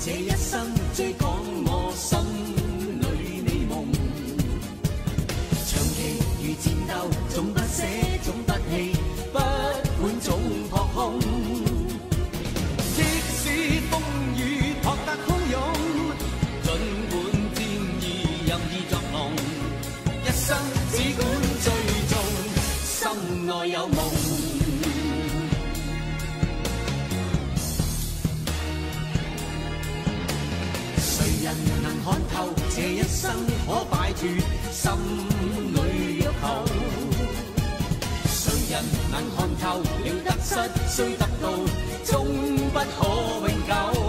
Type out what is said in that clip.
這一生追趕我心裏美夢，長期如戰鬥，總不捨，總不棄，不管總撲空。即使風雨撲得洶湧，儘管戰意任意作弄，一生只管追蹤，心內有夢。人能看透這一生可擺脫心裏欲求？誰人能看透了得失，雖得到終不可永久？